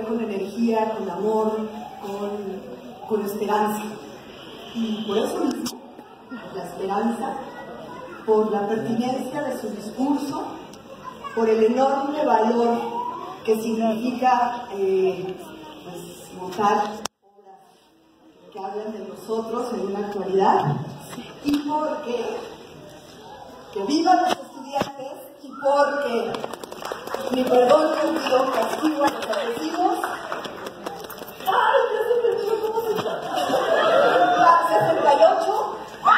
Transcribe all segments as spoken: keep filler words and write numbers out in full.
con energía, con amor, con, con esperanza. Y por eso mismo, por la esperanza, por la pertinencia de su discurso, por el enorme valor que significa eh, pues, notar obras que hablan de nosotros en una actualidad, y porque que vivan los estudiantes, y porque mi perdón me dio castigo a los agresivos. ¡Ay, ya se me olvidó cómo se llama! sesenta y ocho.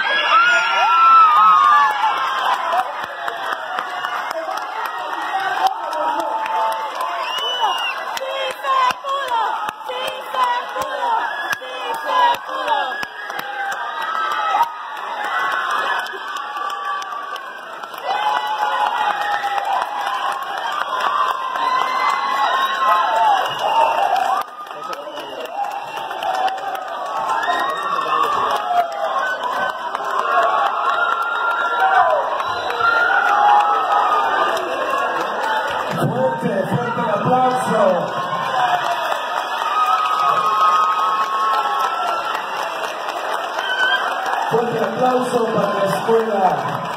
Fuerte aplauso para la escuela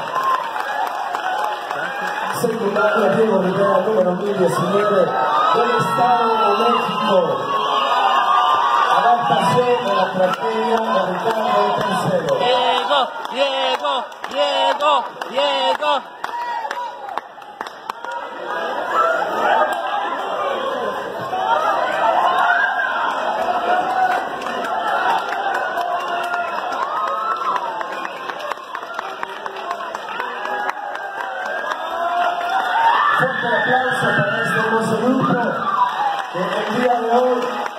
secundaria Diego Rivera, número mil diecinueve, del Estado de México. Adaptación de la tragedia de Ricardo tercero. Diego, Diego, Diego, Diego. Fuerte aplauso para este hermoso grupo que el día de hoy,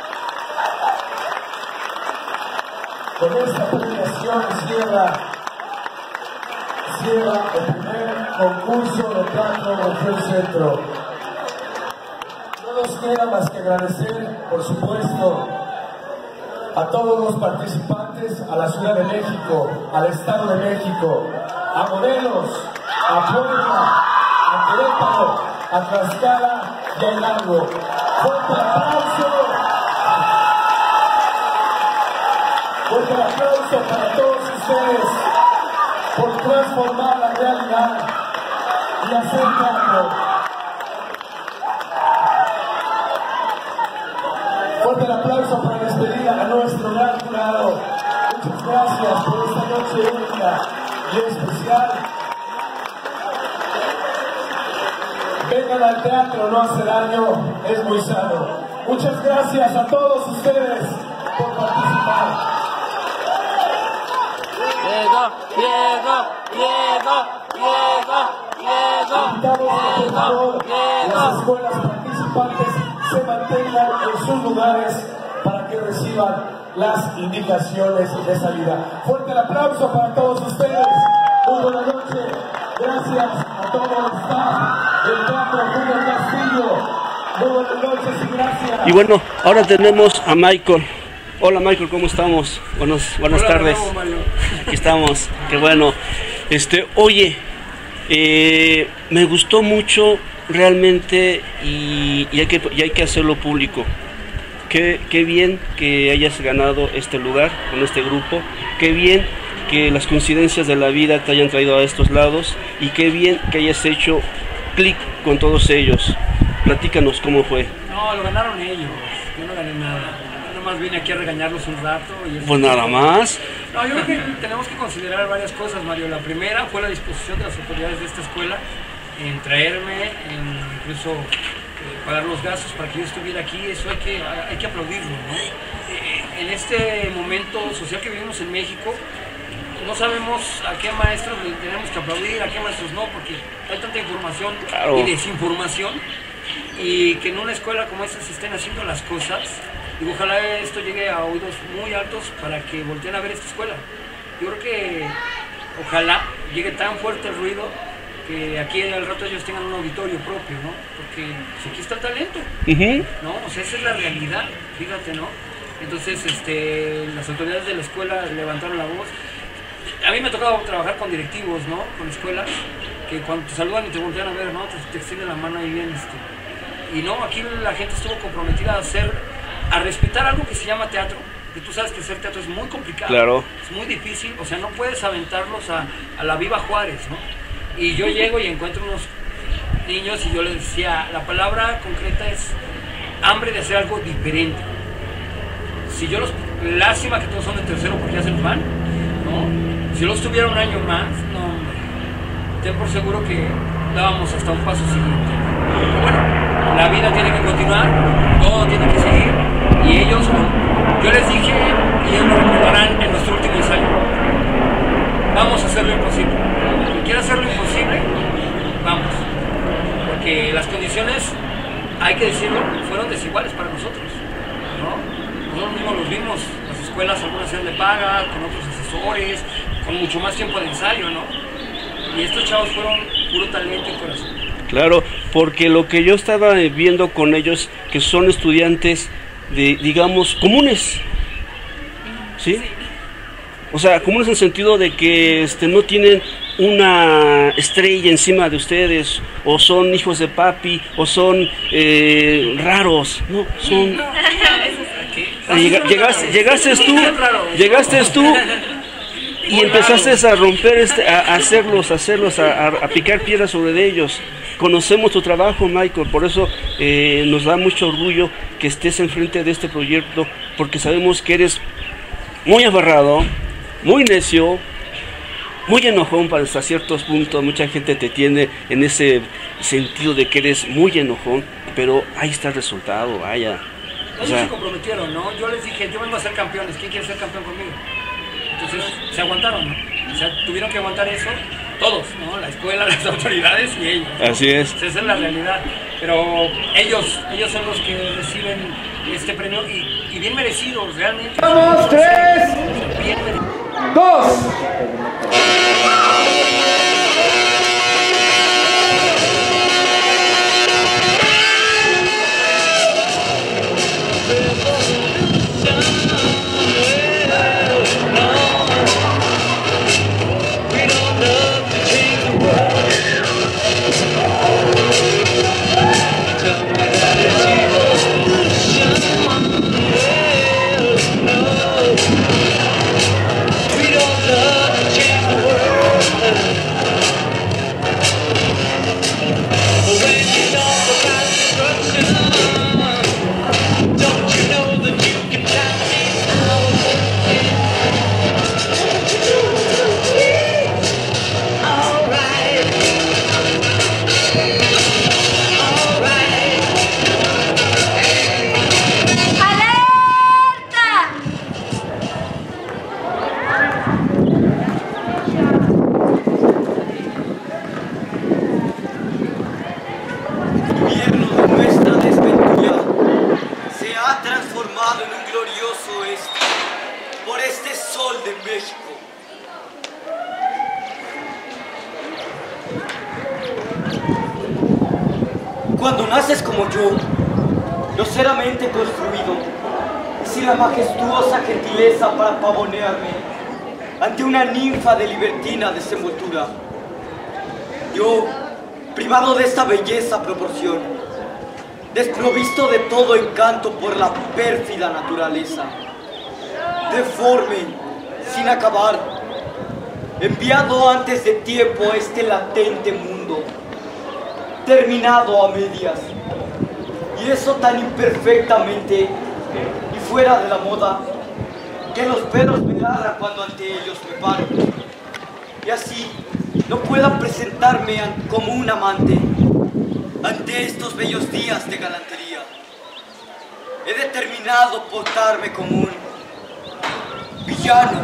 con esta premiación, cierra, cierra el primer concurso de teatro Región Centro. No nos queda más que agradecer, por supuesto, a todos los participantes, a la Ciudad de México, al Estado de México, a Morelos, a Puebla, a Querétaro, a Tlaxcala y a Hidalgo. Fuerte aplauso. Fuerte aplauso para todos ustedes por transformar la realidad y hacer cambio. Fuerte el aplauso para despedir a nuestro gran jurado. Muchas gracias por esta noche única y especial. Vengan al teatro, no hace daño, es muy sano. Muchas gracias a todos ustedes por participar. Diego, Diego, Diego, Diego, Diego, Invitamos a que por favor Diego. las escuelas participantes se mantengan en sus lugares para que reciban las indicaciones de salida. Fuerte el aplauso para todos ustedes. Muy buena noche. Gracias a todo el staff del Teatro Julio Castillo. Muy buenas noches y gracias. Y bueno, ahora tenemos a Michael. Hola Michael, ¿cómo estamos? Buenos, buenas Hola, tardes. nuevo, Mario. Aquí estamos, qué bueno. Este, oye, eh, me gustó mucho realmente y, y, hay que, y hay que hacerlo público. Qué, qué bien que hayas ganado este lugar con este grupo. Qué bien que las coincidencias de la vida te hayan traído a estos lados y qué bien que hayas hecho clic con todos ellos. Platícanos cómo fue. No, lo ganaron ellos. Yo no gané nada. Yo nomás vine aquí a regañarlos un rato. Y Pues nada más. No, yo creo que tenemos que considerar varias cosas, Mario. La primera fue la disposición de las autoridades de esta escuela en traerme, en incluso eh, pagar los gastos para que yo estuviera aquí. Eso hay que, hay que aplaudirlo, ¿no? Eh, en este momento social que vivimos en México, no sabemos a qué maestros le tenemos que aplaudir, a qué maestros no, porque hay tanta información Claro. y desinformación, y que en una escuela como esta se estén haciendo las cosas, y ojalá esto llegue a oídos muy altos para que volteen a ver esta escuela. Yo creo que ojalá llegue tan fuerte el ruido que aquí al rato ellos tengan un auditorio propio, ¿no? Porque pues, aquí está el talento, Uh-huh. ¿no? O sea, esa es la realidad, fíjate, ¿no? Entonces, este, las autoridades de la escuela levantaron la voz. A mí me ha tocado trabajar con directivos, ¿no? Con escuelas, que cuando te saludan y te voltean a ver, ¿no? Te, te extienden la mano ahí bien, este. Y no, aquí la gente estuvo comprometida a hacer, a respetar algo que se llama teatro, que tú sabes que hacer teatro es muy complicado, claro, es muy difícil, o sea, no puedes aventarlos a, a la Viva Juárez, ¿no? Y yo llego y encuentro unos niños y yo les decía, la palabra concreta es hambre de hacer algo diferente. Si yo los, lástima que todos son de tercero porque ya se nos van, ¿no? Si yo los tuviera un año más, no, hombre, ten por seguro que dábamos hasta un paso siguiente. Pero bueno, la vida tiene que continuar, todo tiene que seguir, y ellos, yo les dije, y ellos lo recordarán en nuestro último ensayo, vamos a hacer lo imposible. El que quiera hacer lo imposible, vamos. Porque las condiciones, hay que decirlo, fueron desiguales para nosotros, ¿no? Nosotros mismos los vimos, las escuelas algunas eran de paga, con otros asesores, con mucho más tiempo de ensayo, ¿no? Y estos chavos fueron puro talento y corazón. Claro, porque lo que yo estaba viendo con ellos, que son estudiantes de, digamos, comunes, ¿sí? Sí. O sea, comunes en el sentido de que este, no tienen una estrella encima de ustedes, o son hijos de papi, o son eh, raros, no, son... Llega, llegaste, llegaste tú, llegaste tú y empezaste a romper, este, a hacerlos, a hacerlos, a, a picar piedras sobre ellos. Conocemos tu trabajo, Michael, por eso eh, nos da mucho orgullo que estés enfrente de este proyecto, porque sabemos que eres muy aferrado, muy necio, muy enojón para hasta ciertos puntos. Mucha gente te tiene en ese sentido de que eres muy enojón, pero ahí está el resultado, vaya. Ellos o sea, se comprometieron, ¿no? Yo les dije, yo vengo a ser campeones, ¿quién quiere ser campeón conmigo? Entonces se aguantaron, ¿no? O sea, tuvieron que aguantar eso todos, ¿no? La escuela, las autoridades y ellos, ¿no? Así es. Esa es la realidad. Pero ellos, ellos son los que reciben este premio y, y bien merecidos, realmente. ¡Vamos! ¡Tres! Bien merecidos. ¡Dos! Cuando naces como yo, groseramente construido, y sin la majestuosa gentileza para pavonearme ante una ninfa de libertina desenvoltura, yo, privado de esta belleza proporción, desprovisto de todo encanto por la pérfida naturaleza, deforme, sin acabar, enviado antes de tiempo a este latente mundo, terminado a medias, y eso tan imperfectamente y fuera de la moda que los pelos me agarran cuando ante ellos me paro, y así no pueda presentarme como un amante ante estos bellos días de galantería. He determinado portarme como un villano,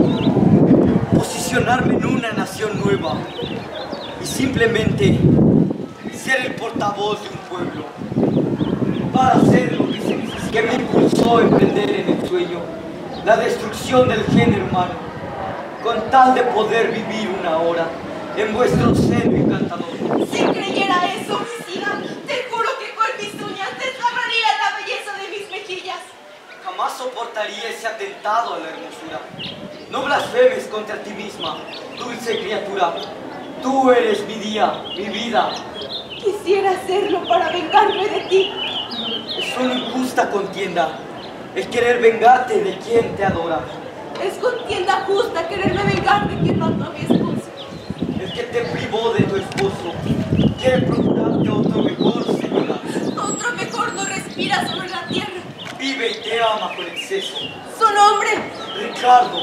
posicionarme en una nación nueva y simplemente ser el portavoz de un pueblo, para hacer lo que se necesita, que me impulsó a emprender en el sueño la destrucción del género humano, con tal de poder vivir una hora en vuestro seno encantador. Si creyera eso, vecina, te juro que con mis uñas deslumbraría la belleza de mis mejillas. Jamás soportaría ese atentado a la hermosura. No blasfemes contra ti misma, dulce criatura. Tú eres mi día, mi vida, Quisiera hacerlo para vengarme de ti. Es una injusta contienda el querer vengarte de quien te adora. Es contienda justa quererme vengar de quien mató a mi esposo. El que te privó de tu esposo quiere procurarte otro mejor, señora. Otro mejor no respira sobre la tierra. Vive y te ama con exceso. Su nombre. Ricardo.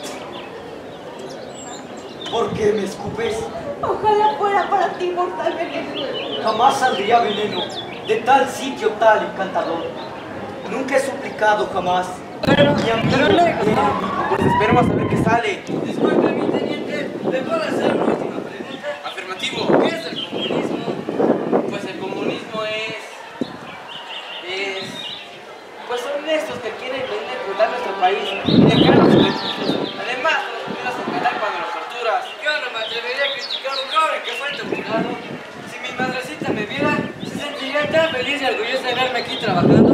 ¿Por qué me escupes? Ojalá fuera para ti mortal veneno. Jamás saldría veneno de tal sitio tal encantador. Nunca he suplicado jamás. Pero, Mi amigo, pero lejos, mi ¿no? amigo. Pues esperemos a ver qué sale. Disculpe, mi teniente, ¿le puedo hacer una última pregunta? Afirmativo. ¿Qué es el comunismo? Pues el comunismo es... es... pues son estos que quieren venir a explotar nuestro país y dejarnos recursos. Además, los primeros a matar cuando los torturas. Yo no me atrevería a criticar a un joven que fue torturado. Si mi madrecita me viera, se sentiría tan feliz y orgullosa de verme aquí trabajando.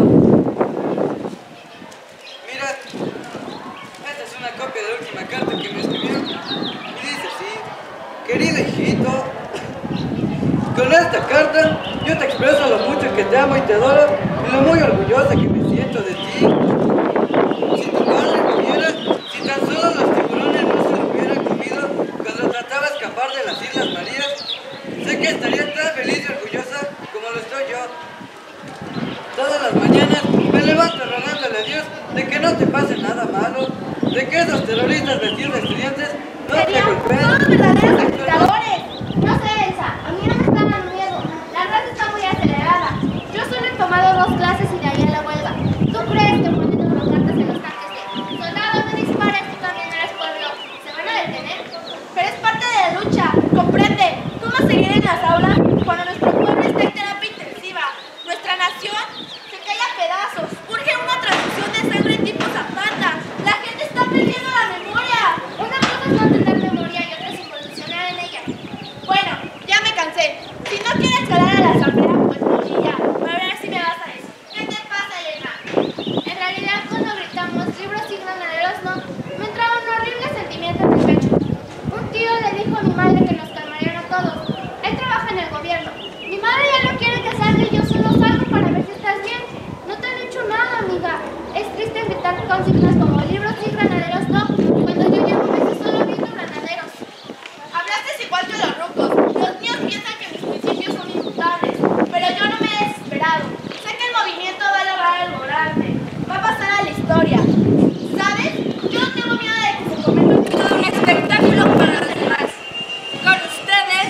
Mira, esta es una copia de la última carta que me escribió. Y dice así: querido hijito, con esta carta yo te expreso lo mucho que te amo y te adoro y lo muy orgullosa que me siento de ti. Si tu padre muriera, si tan solo los tiburones no se lo hubieran comido cuando trataba de escapar de las Islas Marías, sé que estaría tan feliz y orgullosa como lo estoy yo. Todas las mañanas me levanto rogándole a Dios de que no te pase nada malo, de que esos terroristas vestidos de estudiantes no te Serían golpeen. todos verdaderos agitadores. No sé, Elsa, a mí no me está dando miedo. La raza está muy acelerada. Yo solo he tomado dos clases y de ahí a la huelga. ¿Tú crees que poniendo los cartas en los tanques de soldados no dispares, tú también eres pueblo, se van a detener? Pero es parte de la lucha, comprende. ¿Cómo seguir en las aulas cuando nuestro pueblo está en terapia intensiva? Nuestra nación se cae a pedazos. Urge una transfusión de sangre tipo Zapata. La gente está perdiendo la memoria. Una cosa es no tener memoria y otra es involucionar en ella. Bueno, ya me cansé. Si no quieres calar a la asamblea, pues no, y ya. A ver si me vas a decir. ¿Qué te pasa, Elena? En realidad, cuando gritamos libros y granaderos, no, me entraba un horrible sentimiento en el pecho. Un tío le dijo a mi madre que nos calmarían a todos. Él trabaja en el gobierno. Mi madre ya no quiere casarme y yo solo salgo para ver si estás bien. No te han hecho nada, amiga. Es triste gritar consignas como libros y granaderos, no, cuando yo llevo meses solo viendo granaderos. Hablaste igual que los rucos. Los míos piensan que mis principios son inmutables, pero yo no me he desesperado. Sé que el movimiento va a lograr alborarme. Va a pasar a la historia. ¿Sabes? Yo no tengo miedo de que se convierta en todo un espectáculo para los demás. Con ustedes,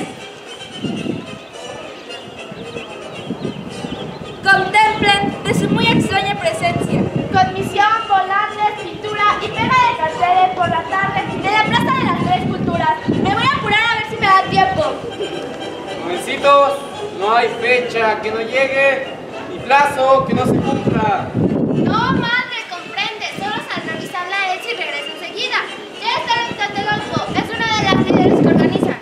contemplen de su muy extraña presencia. Comisión, volantes, pintura y pega de carteles por la tarde de la Plaza de las Tres Culturas. Me voy a apurar a ver si me da tiempo. Jovencitos, no hay fecha que no llegue y plazo que no se cumpla. No, madre, comprende. Solo saldrá a avisarle a él si regresa enseguida. Ya está en Tlatelolco. Es una de las líderes que organizan.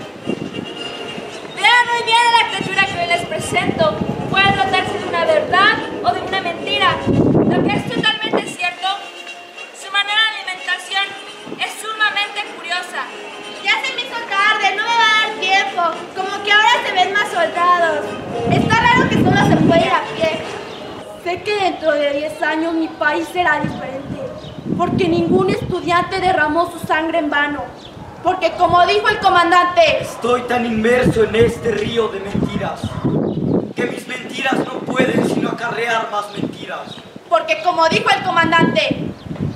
Vean muy bien la criatura que hoy les presento. Puede tratarse de una verdad o de una mentira. Lo que es totalmente cierto, su manera de alimentación es sumamente curiosa. Ya se me hizo tarde, no me va a dar tiempo. Como que ahora se ven más soldados. Está raro que solo se puede ir a pie. Sé que dentro de diez años mi país será diferente. Porque ningún estudiante derramó su sangre en vano. Porque como dijo el comandante, Estoy tan inmerso en este río de mentiras que mis mentiras no pueden sino acarrear más mentiras. porque como dijo el comandante,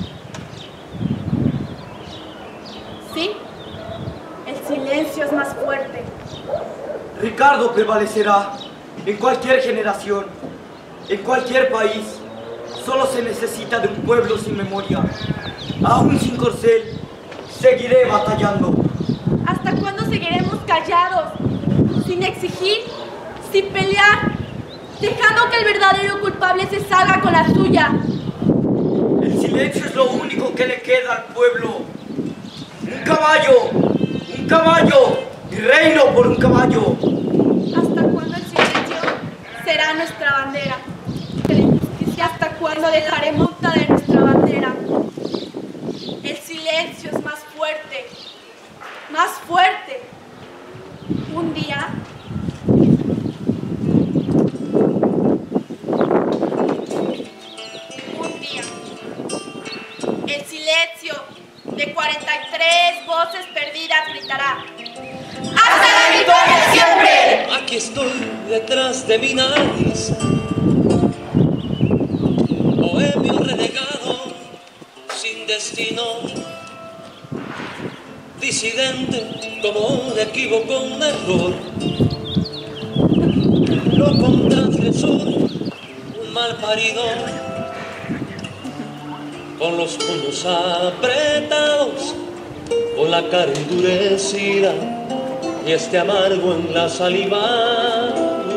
sí, el silencio es más fuerte. Ricardo prevalecerá en cualquier generación, en cualquier país. Solo se necesita de un pueblo sin memoria. Aún sin corcel, seguiré batallando. ¿Hasta cuándo seguiremos callados? Sin exigir, sin pelear, dejando que el verdadero culpable se salga con la suya. El silencio es lo único que le queda al pueblo. Un caballo, un caballo, mi reino por un caballo. ¿Hasta cuándo el silencio será nuestra bandera? ¿Hasta cuándo dejaremos caer nuestra bandera? El silencio es más fuerte, más fuerte. Un día voces perdidas gritará: ¡hasta la victoria siempre! Aquí estoy detrás de mi nariz, bohemio renegado, sin destino, disidente como un equívoco, un error, loco, un transgresor, un mal parido, con los puños apretados, con la cara endurecida y este amargo en la saliva.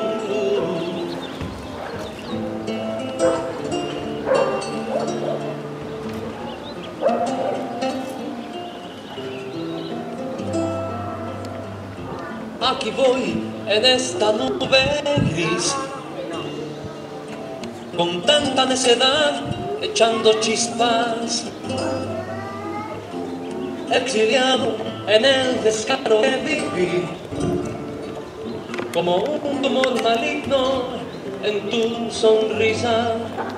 Aquí voy en esta nube gris, con tanta necedad, echando chispas, exiliado en el descaro de vivir, como un tumor maligno en tu sonrisa.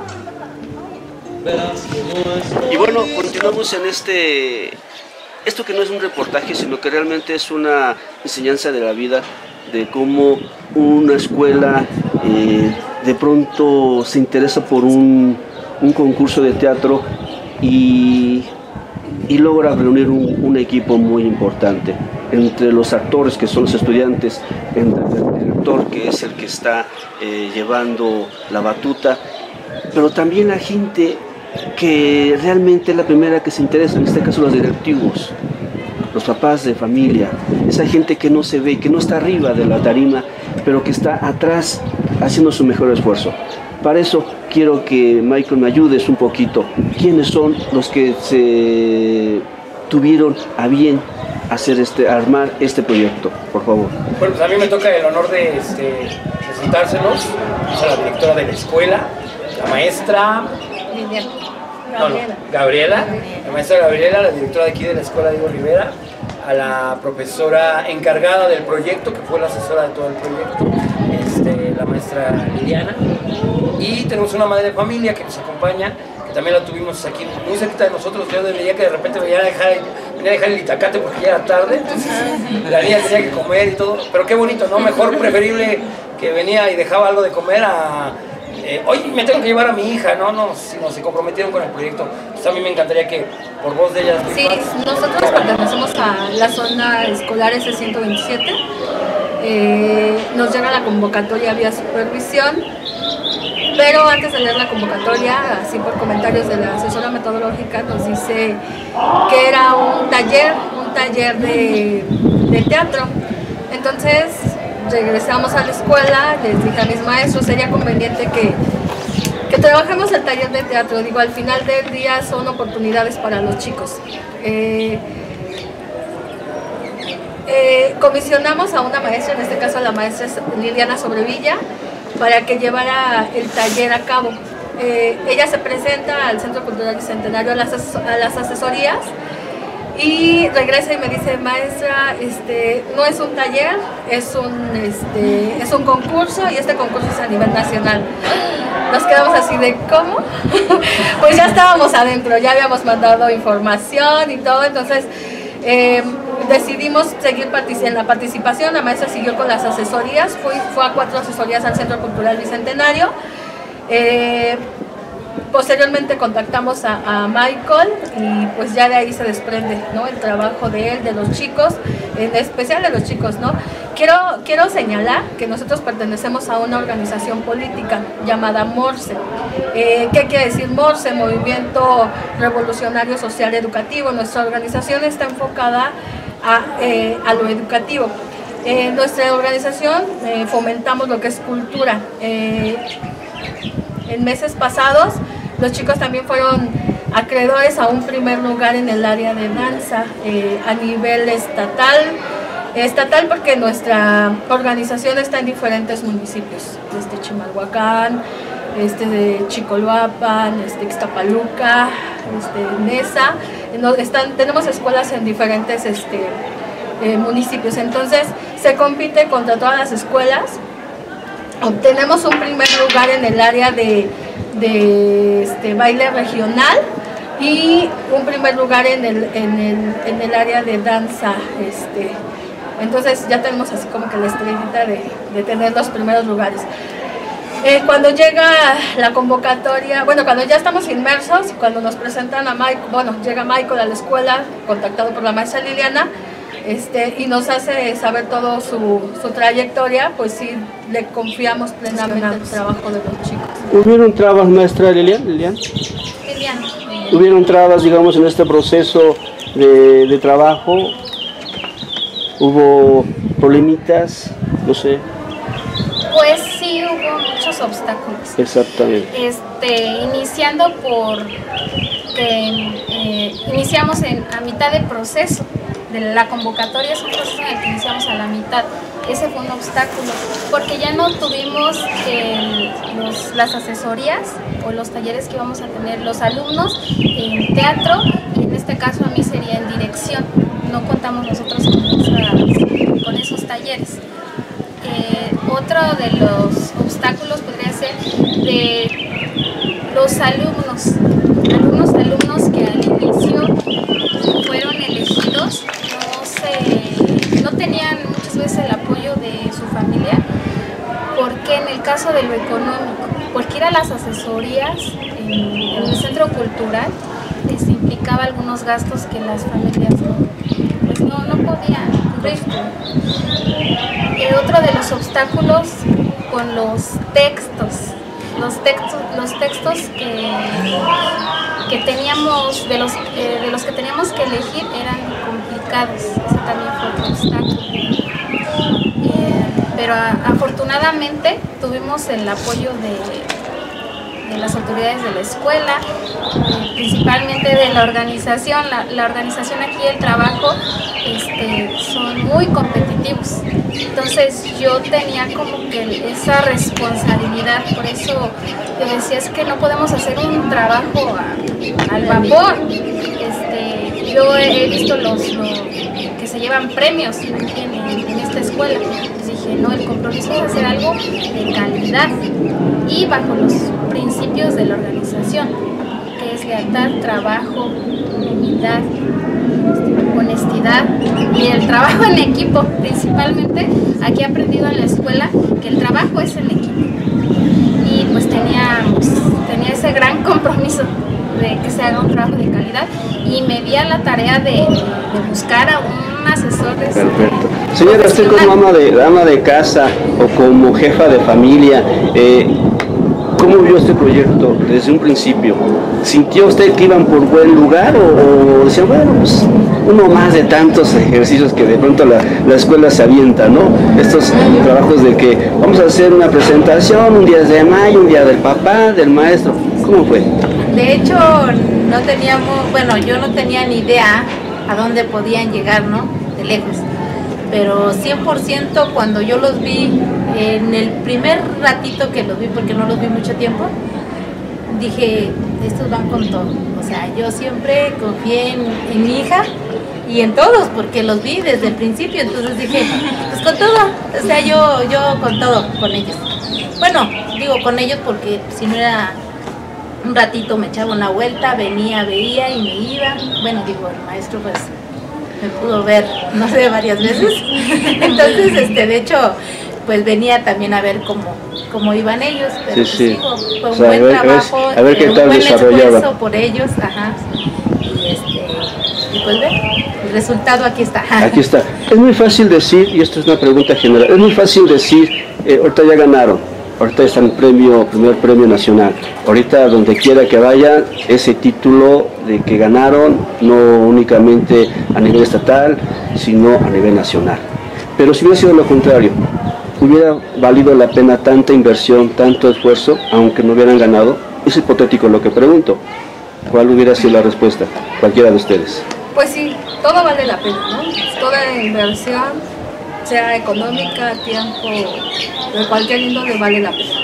Verás que no estoy. Y bueno, continuamos en este, esto que no es un reportaje, sino que realmente es una enseñanza de la vida, de cómo una escuela eh, de pronto se interesa por un, un concurso de teatro y, y logra reunir un, un equipo muy importante, entre los actores que son los estudiantes, entre el director que es el que está eh, llevando la batuta, pero también la gente que realmente es la primera que se interesa, en este caso los directivos, los papás de familia, esa gente que no se ve, que no está arriba de la tarima, pero que está atrás haciendo su mejor esfuerzo. Para eso quiero que Michael me ayudes un poquito. ¿Quiénes son los que se tuvieron a bien hacer este, armar este proyecto, por favor? Bueno, pues a mí me toca el honor de este, presentárselos a la directora de la escuela, la maestra Liliana. No, no, Gabriela, la maestra Gabriela, la directora de aquí de la escuela Diego Rivera, a la profesora encargada del proyecto, que fue la asesora de todo el proyecto, este, la maestra Liliana, y tenemos una madre de familia que nos acompaña, que también la tuvimos aquí muy cerquita de nosotros. Yo veía que de repente venía a dejar, venía a dejar el itacate porque ya era tarde, entonces la niña tenía que comer y todo, pero qué bonito, ¿no? Mejor preferible que venía y dejaba algo de comer a... Eh, oye, me tengo que llevar a mi hija, no, no, sino se comprometieron con el proyecto. Pues a mí me encantaría que por voz de ellas... Sí, nosotros pertenecemos a la zona escolar S ciento veintisiete, eh, nos llega la convocatoria vía supervisión, pero antes de leer la convocatoria, así por comentarios de la asesora metodológica, nos dice que era un taller, un taller de, de teatro. Entonces regresamos a la escuela, les dije a mis maestros, sería conveniente que, que trabajemos el taller de teatro. Digo, al final del día son oportunidades para los chicos. Eh, eh, comisionamos a una maestra, en este caso a la maestra Liliana Sobrevilla, para que llevara el taller a cabo. Eh, ella se presenta al Centro Cultural Bicentenario a las, a las asesorías, y regresa y me dice: maestra, este, no es un taller, es un, este, es un concurso, y este concurso es a nivel nacional. Nos quedamos así de ¿cómo? Pues ya estábamos adentro, ya habíamos mandado información y todo, entonces eh, decidimos seguir en la participación. La maestra siguió con las asesorías, fue, fue a cuatro asesorías al Centro Cultural Bicentenario. Eh, Posteriormente contactamos a, a Michael, y pues ya de ahí se desprende, ¿no?, el trabajo de él, de los chicos, en especial de los chicos, ¿no? Quiero, quiero señalar que nosotros pertenecemos a una organización política llamada MORSE. Eh, ¿Qué quiere decir MORSE? Movimiento Revolucionario Social Educativo. Nuestra organización está enfocada a, eh, a lo educativo. En eh, nuestra organización eh, fomentamos lo que es cultura. Eh, en meses pasados los chicos también fueron acreedores a un primer lugar en el área de danza eh, a nivel estatal, estatal porque nuestra organización está en diferentes municipios, desde Chimalhuacán, este de Chicoloapan, este Ixtapaluca, este Nesa, no, están, tenemos escuelas en diferentes este, eh, municipios. Entonces se compite contra todas las escuelas. Obtenemos un primer lugar en el área de, de este, baile regional, y un primer lugar en el, en el, en el área de danza. Este, entonces ya tenemos así como que la estrellita de, de tener los primeros lugares. Eh, cuando llega la convocatoria, bueno, cuando ya estamos inmersos, cuando nos presentan a Michael, bueno, llega Michael a la escuela, contactado por la maestra Liliana, este, y nos hace saber todo su, su trayectoria, pues sí, le confiamos plenamente el trabajo de los chicos. ¿Hubieron trabas, maestra Lilian? Lilian? Liliana. ¿Hubieron trabas, digamos, en este proceso de, de trabajo? ¿Hubo problemitas? No sé. Pues sí, hubo muchos obstáculos. Exactamente. Este, iniciando por que eh, iniciamos en, a mitad del proceso de la convocatoria, es un proceso en el que iniciamos a la mitad. Ese fue un obstáculo, porque ya no tuvimos eh, los, las asesorías o los talleres que íbamos a tener los alumnos en teatro, y en este caso a mí sería en dirección. No contamos nosotros con, esas, con esos talleres. Eh, otro de los obstáculos podría ser de los alumnos, alumnos, alumnos que al inicio fueron elegidos, no, se, no tenían muchas veces el apoyo de su familia, porque en el caso de lo económico, porque ir a las asesorías en, en el centro cultural les implicaba algunos gastos que las familias no, pues no, no podían cubrir. Eh, otro de los obstáculos con los textos, los textos, los textos que, que teníamos, de los, eh, de los que teníamos que elegir eran complicados, ese también fue otro obstáculo. Eh, pero a, afortunadamente tuvimos el apoyo de, de las autoridades de la escuela, eh, principalmente de la organización. La, la organización aquí, el trabajo, este, son muy competitivos. Entonces yo tenía como que esa responsabilidad, por eso yo decía, es que no podemos hacer un trabajo a, al vapor. Este, yo he, he visto los, los que se llevan premios en, en, en esta escuela. Les dije, no, el compromiso es hacer algo de calidad y bajo los principios de la organización, que es lealtad, trabajo, humildad, honestidad y el trabajo en equipo. Principalmente aquí he aprendido en la escuela que el trabajo es en equipo, y pues tenía, pues, tenía ese gran compromiso de que se haga un trabajo de calidad, y me di a la tarea de, de buscar a un asesor de Perfecto. Señora, usted como ama de, ama de casa o como jefa de familia, eh, ¿cómo vio este proyecto desde un principio? ¿Sintió usted que iban por buen lugar o, o decía, bueno, pues uno más de tantos ejercicios que de pronto la, la escuela se avienta, ¿no? Estos trabajos de que vamos a hacer una presentación, un diez de mayo, un día del papá, del maestro. ¿Cómo fue? De hecho, no teníamos, bueno, yo no tenía ni idea a dónde podían llegar, ¿no? De lejos. Pero cien por ciento cuando yo los vi, en el primer ratito que los vi, porque no los vi mucho tiempo, dije, estos van con todo. O sea, yo siempre confié en, en mi hija y en todos, porque los vi desde el principio, entonces dije, pues con todo, o sea, yo, yo con todo, con ellos. Bueno, digo con ellos porque si no era un ratito me echaba una vuelta, venía, veía y me iba. Bueno, digo, el maestro pues me pudo ver, no sé, varias veces. Entonces, este, de hecho, pues venía también a ver cómo, cómo iban ellos, pero sí, sí. Pues, digo, fue un o sea, buen a ver, trabajo, a ver qué eh, un tal buen desarrollaba. esfuerzo por ellos, ajá. Y este, y pues ve, el resultado aquí está. Aquí está. Es muy fácil decir, y esto es una pregunta general, es muy fácil decir, eh, ahorita ya ganaron. Ahorita está el premio, primer premio nacional. Ahorita donde quiera que vayan, ese título de que ganaron, no únicamente a nivel estatal, sino a nivel nacional. Pero si hubiera sido lo contrario, hubiera valido la pena tanta inversión, tanto esfuerzo, aunque no hubieran ganado. Es hipotético lo que pregunto. ¿Cuál hubiera sido la respuesta? Cualquiera de ustedes. Pues sí, todo vale la pena, ¿no? Toda inversión, sea económica, tiempo, de cualquier índole, vale la pena.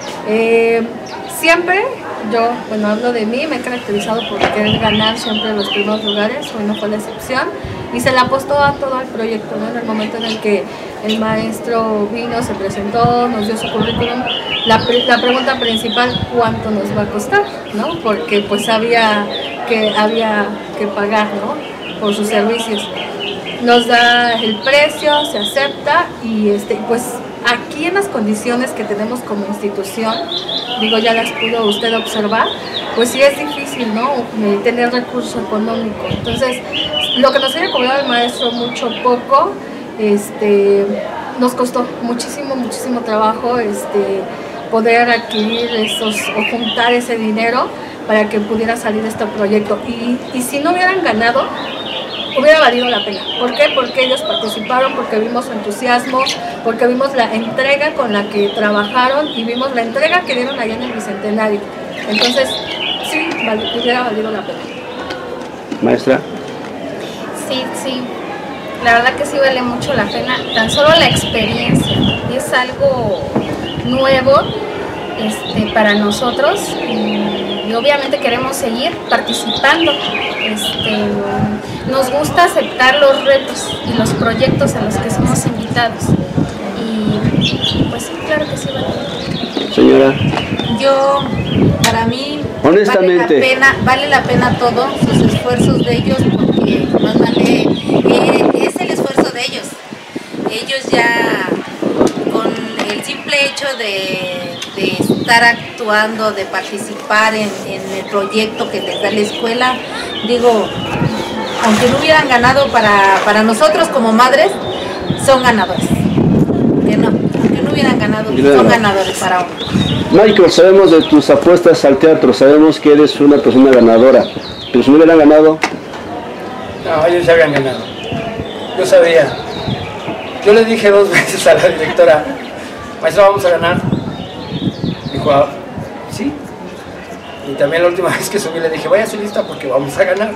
Eh, siempre, yo, bueno, hablo de mí, me he caracterizado por querer ganar siempre los primeros lugares, hoy no fue la excepción, y se le apostó a todo el proyecto, ¿no? En el momento en el que el maestro vino, se presentó, nos dio su currículum, la, la pregunta principal, ¿cuánto nos va a costar? ¿No? Porque pues había que había que pagar, ¿no?, por sus servicios. Nos da el precio, se acepta y este, pues aquí en las condiciones que tenemos como institución, digo, ya las pudo usted observar, pues sí es difícil, ¿no?, tener recurso económico. Entonces, lo que nos haya cobrado el maestro, mucho poco, este, nos costó muchísimo, muchísimo trabajo este, poder adquirir esos o juntar ese dinero para que pudiera salir este proyecto. Y, y si no hubieran ganado, hubiera valido la pena. ¿Por qué? Porque ellos participaron, porque vimos su entusiasmo, porque vimos la entrega con la que trabajaron y vimos la entrega que dieron allá en el Bicentenario. Entonces, sí, hubiera valido la pena. Maestra. Sí, sí. La verdad que sí vale mucho la pena. Tan solo la experiencia. Es algo nuevo este, para nosotros. Y, y obviamente queremos seguir participando. Este, nos gusta aceptar los retos y los proyectos a los que somos invitados. Y pues sí, claro que sí vale. Señora. Yo, para mí, honestamente, vale la pena, vale la pena todo, sus esfuerzos de ellos, porque más vale, eh, es el esfuerzo de ellos. Ellos ya, con el simple hecho de, de estar actuando, de participar en, en el proyecto que les da la escuela, digo, aunque no hubieran ganado para, para nosotros como madres, son ganadores. Que no, aunque no hubieran ganado, son ganadores para uno. Michael, sabemos de tus apuestas al teatro, sabemos que eres una persona ganadora, pero si no hubieran ganado... No, ellos ya habían ganado. Yo sabía. Yo le dije dos veces a la directora, maestra, vamos a ganar. Dijo, ah, sí. Y también la última vez que subí le dije, váyase lista porque vamos a ganar.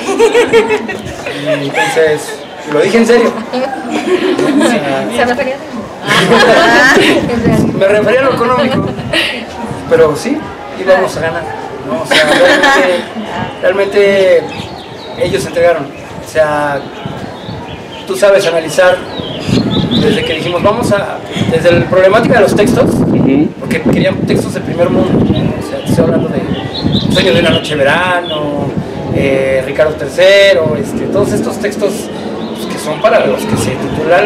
Y entonces, lo dije en serio. O sea, ¿Se refería? me refería a lo económico. Pero sí, íbamos a ganar, ¿no? O sea, realmente, realmente ellos se entregaron. O sea, tú sabes analizar desde que dijimos, vamos a, desde la problemática de los textos, porque querían textos del primer mundo, ¿no? O sea, te estoy hablando de Sueño de una noche de verano, eh, Ricardo tercero, este, todos estos textos pues, que son para los que se titulan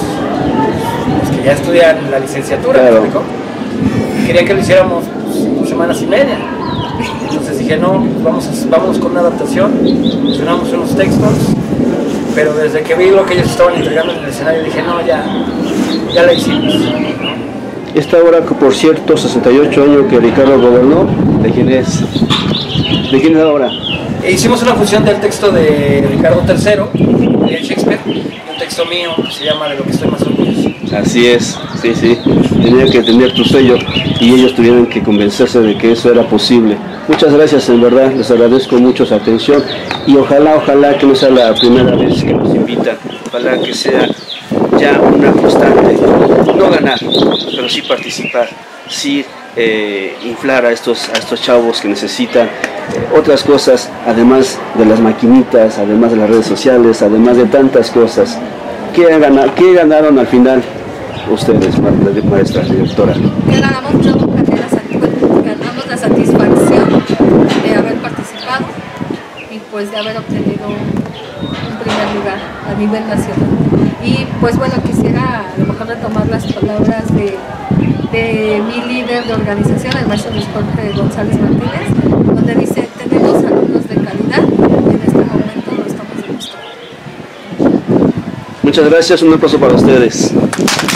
los, los que ya estudian la licenciatura, claro. ¿no? Querían que lo hiciéramos pues, dos semanas y media. Entonces dije, no, pues vamos, a, vamos con una adaptación, mencionamos unos textos, pero desde que vi lo que ellos estaban entregando en el escenario dije, no, ya, ya la hicimos. Esta obra, que por cierto, sesenta y ocho años que Ricardo gobernó, ¿de quién es? ¿De quién es la obra? E hicimos una fusión del texto de Ricardo tercero, de Shakespeare, y un texto mío que se llama De lo que estoy más orgulloso. Así es, sí, sí, tenía que tener tu sello y ellos tuvieron que convencerse de que eso era posible. Muchas gracias, en verdad, les agradezco mucho su atención y ojalá, ojalá que no sea la primera vez que nos invitan, ojalá que sea ya una constante, no ganar, pero sí participar, sí eh, inflar a estos, a estos chavos que necesitan eh, otras cosas, además de las maquinitas, además de las redes sociales, además de tantas cosas. ¿Qué, gana, qué ganaron al final ustedes, maestra, directora? ¿Qué ganamos? Yo ganamos la satisfacción de haber participado y pues de haber obtenido un primer lugar a nivel nacional. Y pues bueno, quisiera a lo mejor retomar las palabras de, de mi líder de organización, el maestro Luis Jorge González Martínez, donde dice, tenemos alumnos de calidad y en este momento lo estamos demostrando. Muchas gracias, un aplauso para ustedes.